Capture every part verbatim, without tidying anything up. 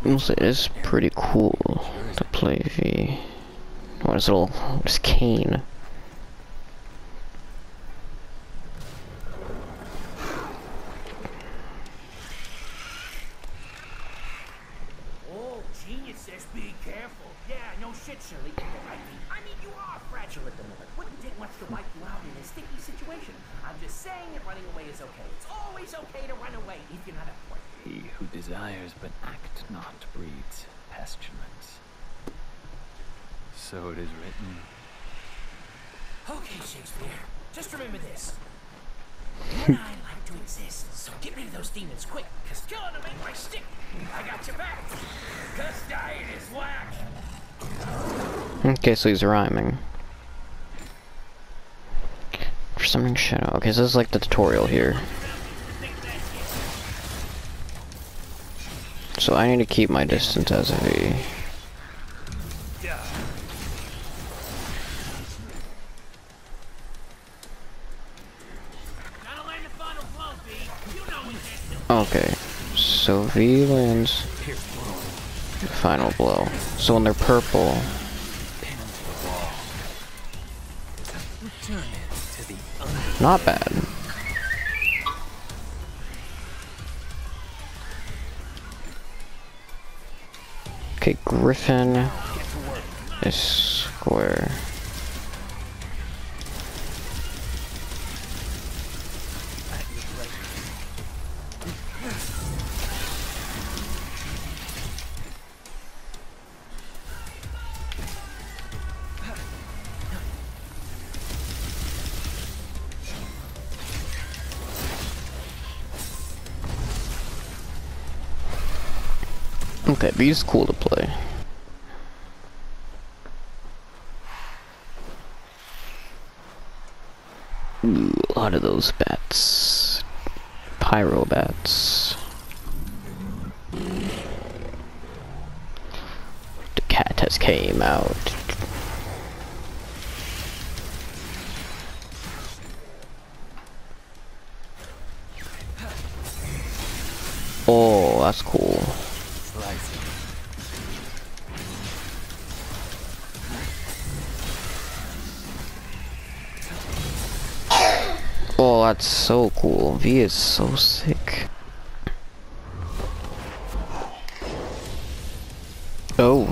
Honestly, it is pretty cool to play V. What is little, what is Kane? Oh, geniuses, be careful. Yeah, no shit, Shirley. I mean, you are fragile at the moment. Wouldn't take much to wipe you out in a sticky situation. I'm just saying that running away is okay. It's always okay to run away if you're not a point. He who desires but act not breeds pestilence. So it is written. Okay, Shakespeare. Just remember this. You and I like to exist, so get rid of those demons quick, because killing them ain't my stick. I got your back. Because dying is whack. Okay, so he's rhyming. For summoning shadow. Okay, so this is like the tutorial here. So I need to keep my distance as a V. Okay, so V lands the final blow. So when they're purple, not bad. Okay, Griffin is square. Okay, V's cool to play. Ooh, a lot of those bats. Pyro bats. The cat has came out. Oh, that's cool. Oh, that's so cool. V is so sick. Oh.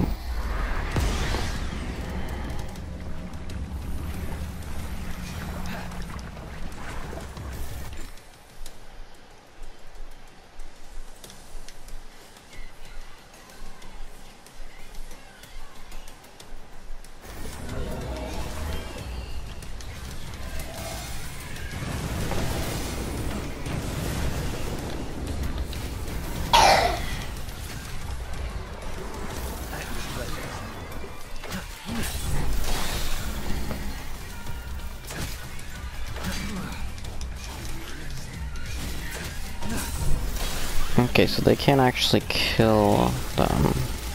Okay, so they can't actually kill them.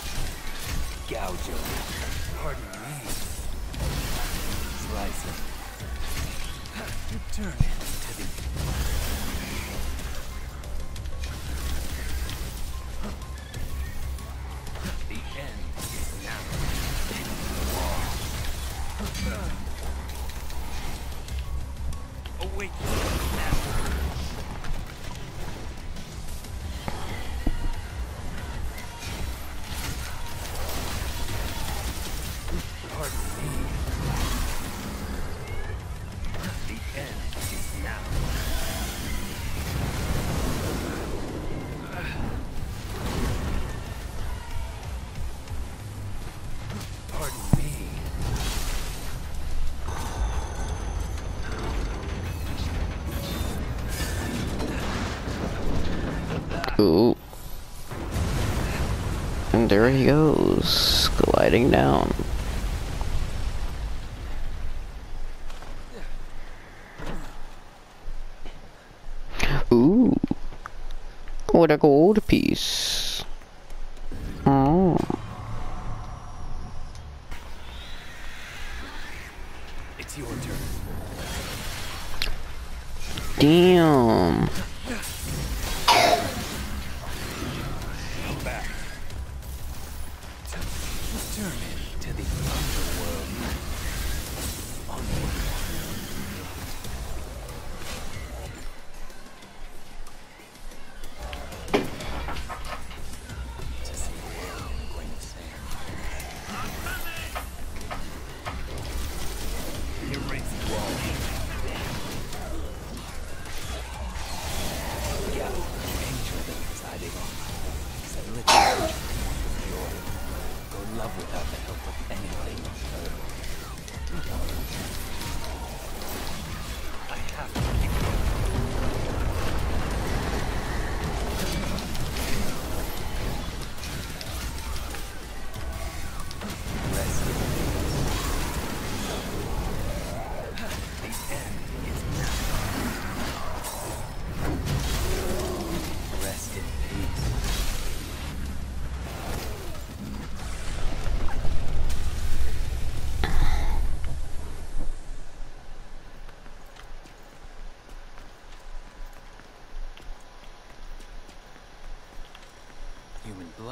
Pardon me. Slice it. Return it to the The end is now. Await now. Ooh. And there he goes, gliding down. Ooh. What a gold piece. Oh. It's your turn. Damn. Come back.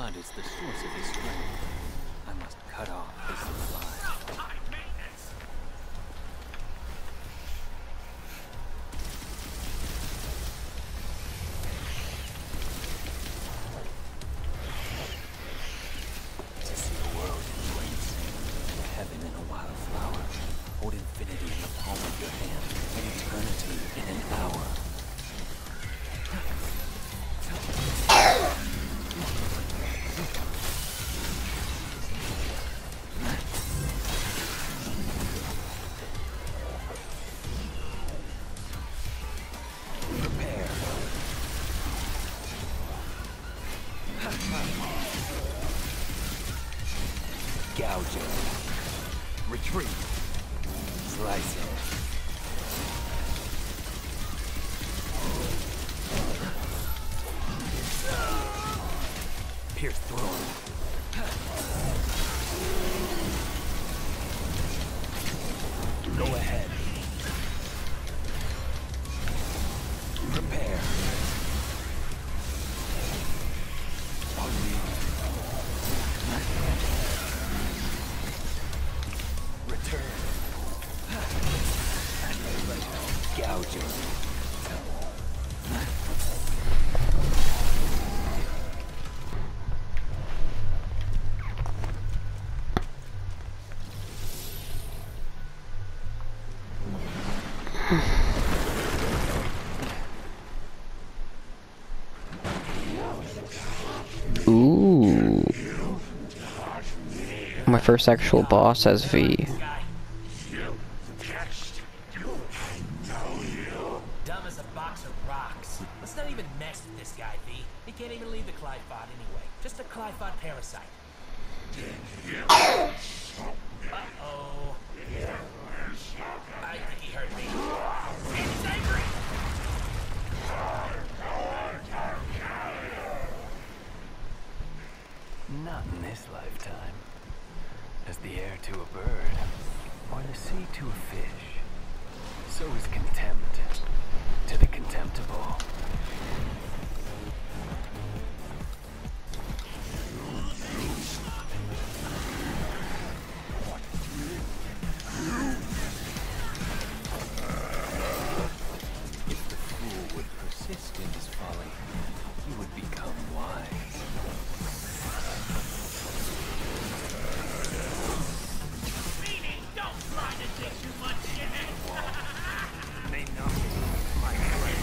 God is the source of his strength, I must cut off his supply. High maintenance. To see a world in flames, heaven in a wildflower, hold infinity in the palm of your hand, and eternity in an hour. Gouging. Retreat. Slicing. Pierce through. Go ahead. Prepare. On me. Return. Gouging. Ooh. My first actual boss as V. Dumb as a box of rocks. Let's not even mess with this guy, V. He can't even leave the Clyphod anyway. Just a Clyphod parasite. Uh-oh. I think he heard me. And he's angry! Not in this lifetime. As the air to a bird, or the sea to a fish, so is contempt to the contemptible. If the fool would persist in his folly, he would become wise. Meaning, don't try to do too much shit! May not my friend.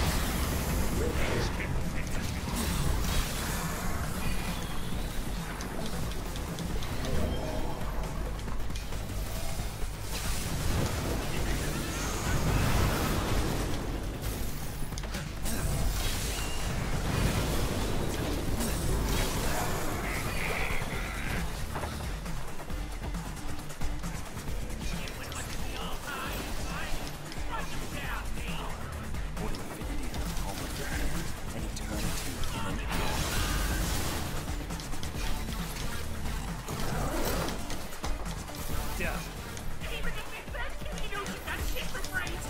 Hold infinity in the palm of your hand, and eternity in an hour. Yeah. Even if we best can he knows you got shit for brains!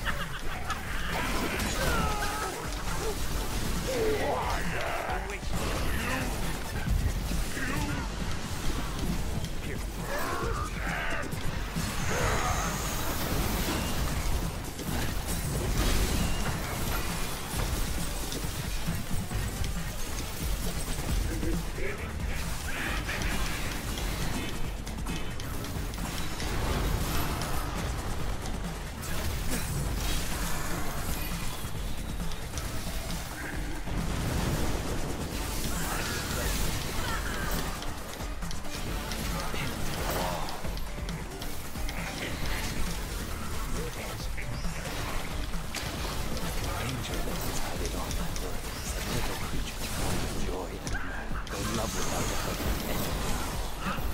Danger that resided on that earth is a little creature full of joy and man, though love without a hope.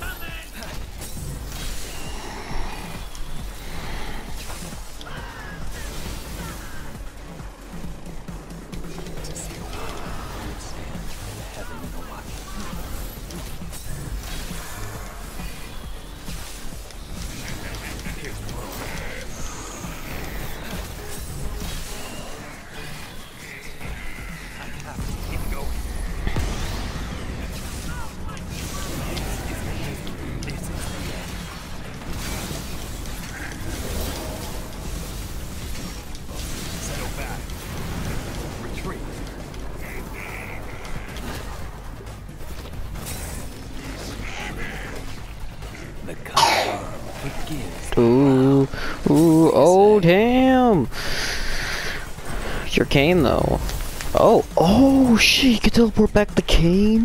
To see a world would stand in heaven in a watch. Here's the world. I have to keep going. Oh, damn! Your cane, though. Oh, oh, shit, you can teleport back the cane?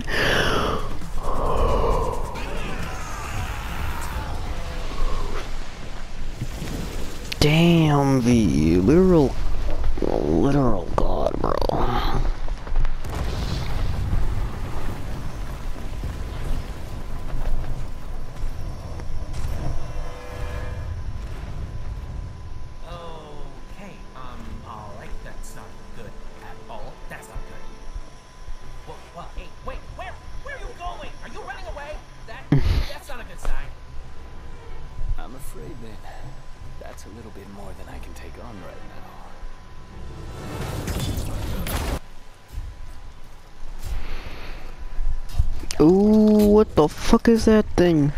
Damn, V. Literal, literal god, bro. Okay, um, alright, that's not good at all. That's not good. Well, well, hey, wait, where, where are you going? Are you running away? That, that's not a good sign. I'm afraid that that's a little bit more than I can take on right now. Ooh, what the fuck is that thing?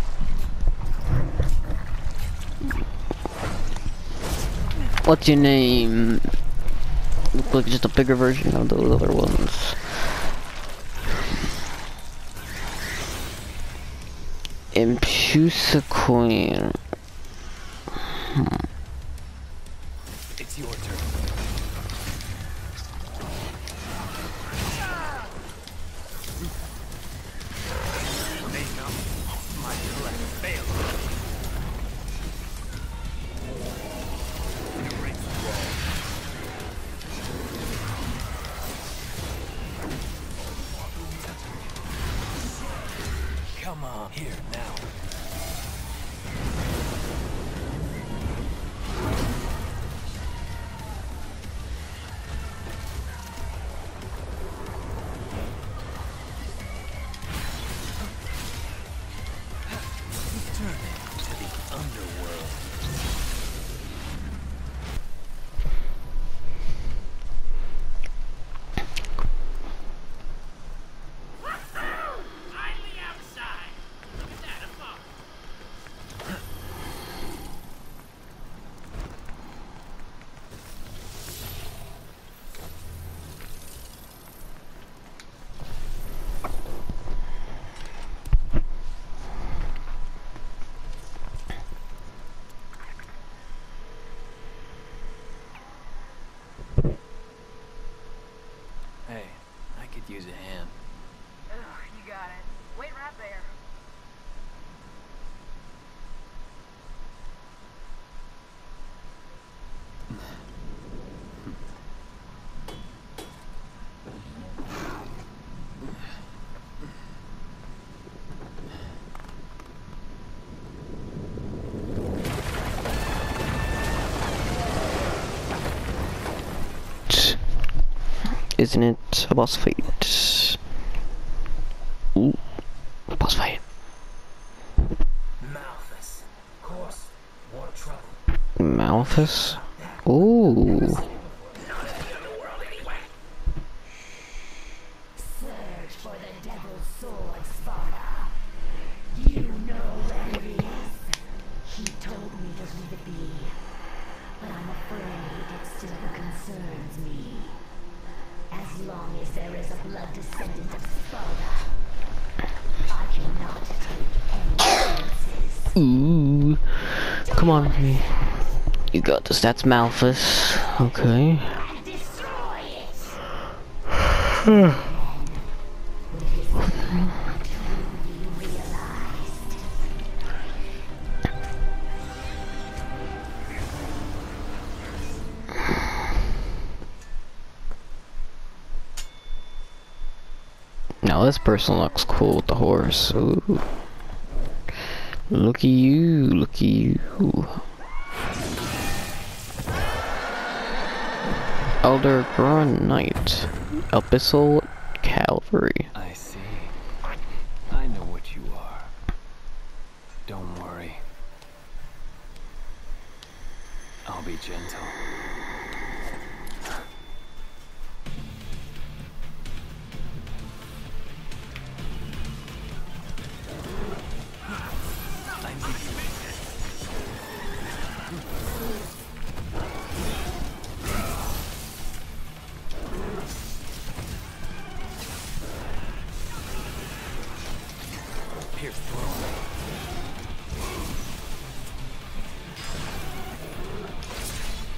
What's your name? Look like just a bigger version of those other ones. Impusa coin. Hmm. It's your turn. My intellect failed. Come on, here now. Return to the underworld. Finally outside. Look at that, a bump. Hey, I could use a hand. Ugh, you got it. Wait right there. Isn't it a boss fight? Ooh, boss fight. Malthus. Of course. More trouble. Malthus? Ooh. Search for the devil's sword, Sparta. You know where it is. He told me to leave it be, but I'm afraid it still concerns me. As long as there is a blood descendant of Sparta, I cannot take any chances. Ooh. Come on, me. You got this. That's Malthus. Okay. And destroy it. Now this person looks cool with the horse. Ooh. Look at you, look at you. Elder Grun Knight. Abyssal Cavalry. I see. I know what you are. Don't worry. I'll be gentle. I need you. Pierce through.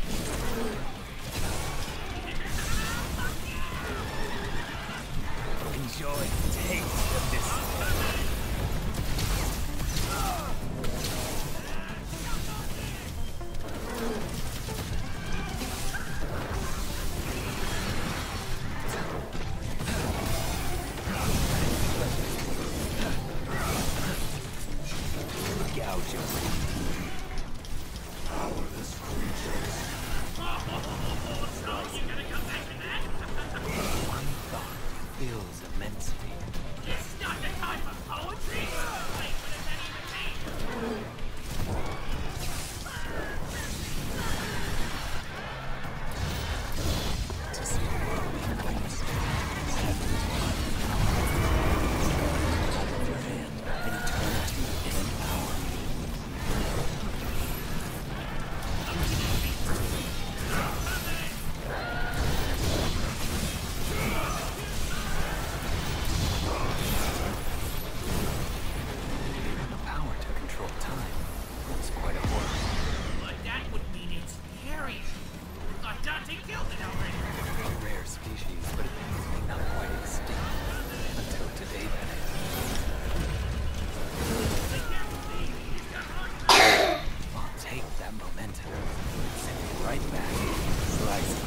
right back. Slice.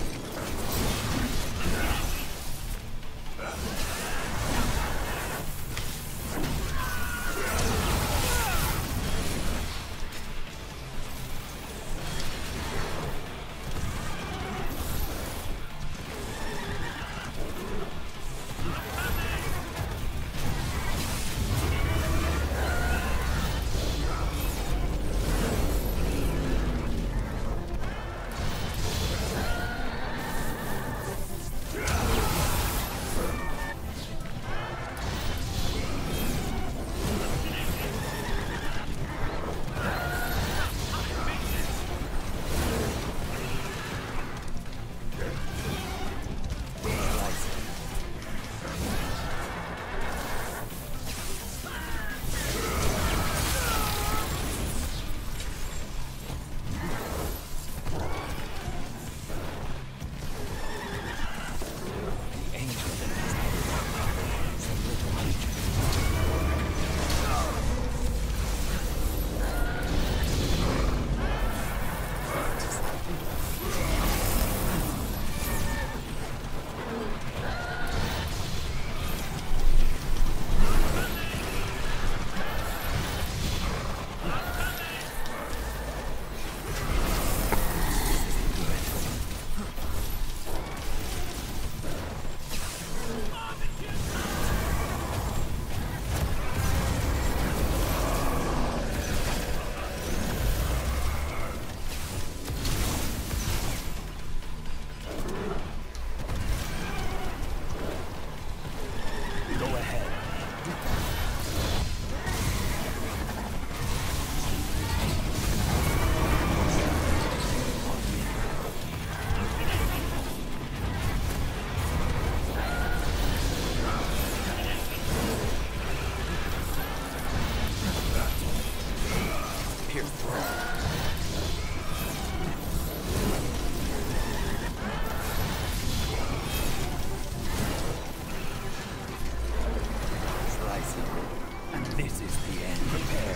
This is the end. Prepare.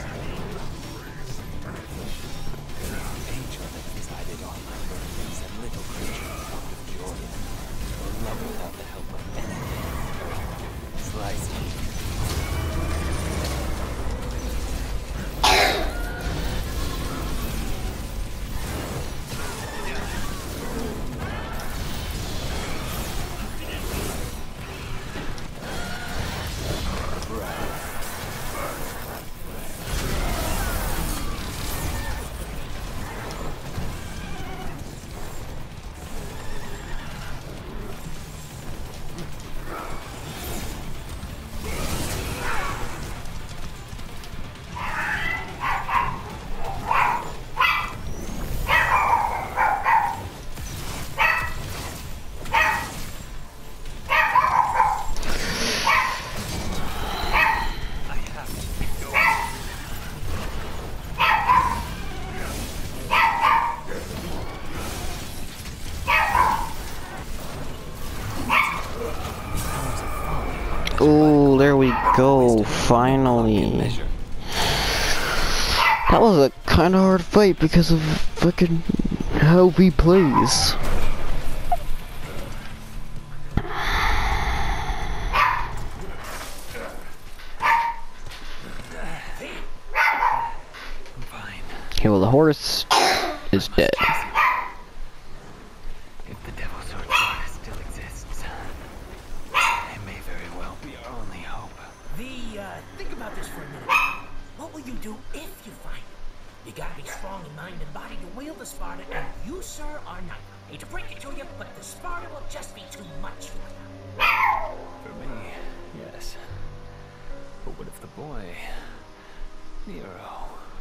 Angel that decided on my burdens and little creature filled with joy. Or love without the help of anything. Slice. Oh, there we go, finally. That was a kind of hard fight because of fucking how he plays. Okay, well, the horse is dead. If the Devil's Sword Sword still exists, it may very well be our only hope. The, uh, think about this for a minute. What will you do if you find it? You gotta be strong in mind and body to wield the Sparta, and you, sir, are not. Hate to break it to you, but the Sparta will just be too much for you. For me, yes. But what if the boy, Nero?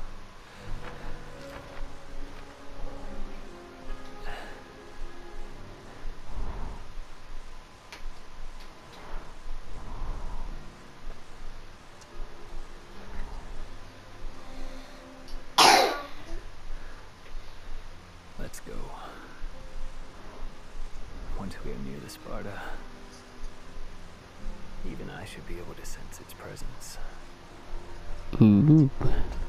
Let's go. Once we are near the Sparta, even I should be able to sense its presence. Ooh.